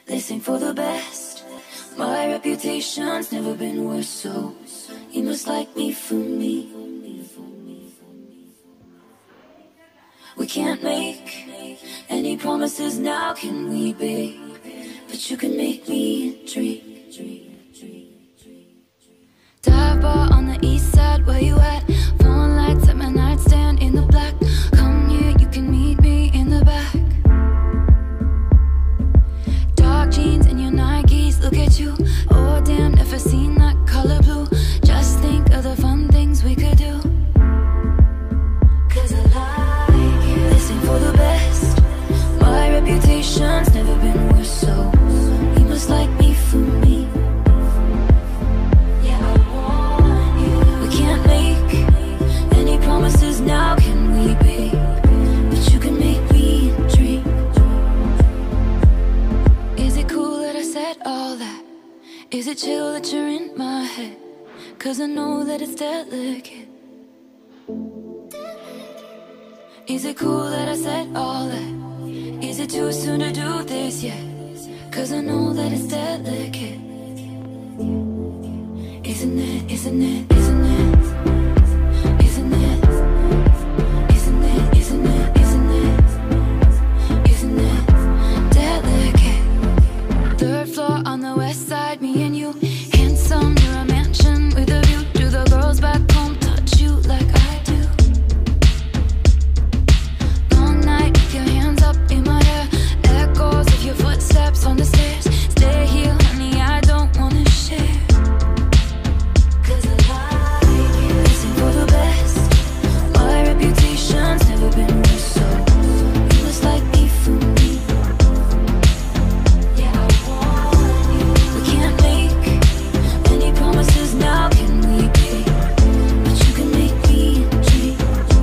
This ain't for the best. My reputation's never been worse, so you must like me for me. We can't make any promises now, can we, babe? But you can make me dream. Dive bar on the east side, where you at? Phone lights at my nightstand in the black. Come here, you can meet me in the back. Dark jeans and your Nikes, look at you. Oh damn, never seen that color blue. Just think of the fun things we could do. Cause I like it. This ain't for the best. My reputation's never been worse, so you must like me for me. Yeah, I want you. We can't make any promises now, can we, babe? But you can make me dream. Is it cool that I said all that? Is it chill that you're in my head? Cause I know that it's delicate. Is it cool that I said all that? Is it too soon to do this yet? Cause I know that it's delicate. Isn't it, isn't it, isn't it? Isn't it? Isn't it, isn't it, isn't it? Isn't it delicate? Third floor on the west side, me and you. Handsome, near a mansion with a view. Do the girls back home touch you like I do? Long night with your hands up in my hair. Echoes of your footsteps on the stairs. Stay here, honey, I don't wanna share. Cause I like it. This ain't for the best. My reputation's never been worse, so you must like me for me. Yeah, I want you. We can't make any promises now, can we, babe? But you can make me dream.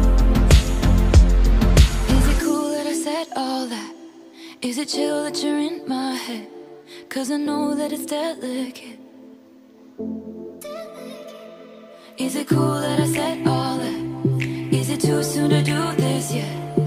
Is it cool that I said all that? Is it chill that you're in my head? Cause I know that it's delicate. Is it cool that I said all that? Is it too soon to do this yet?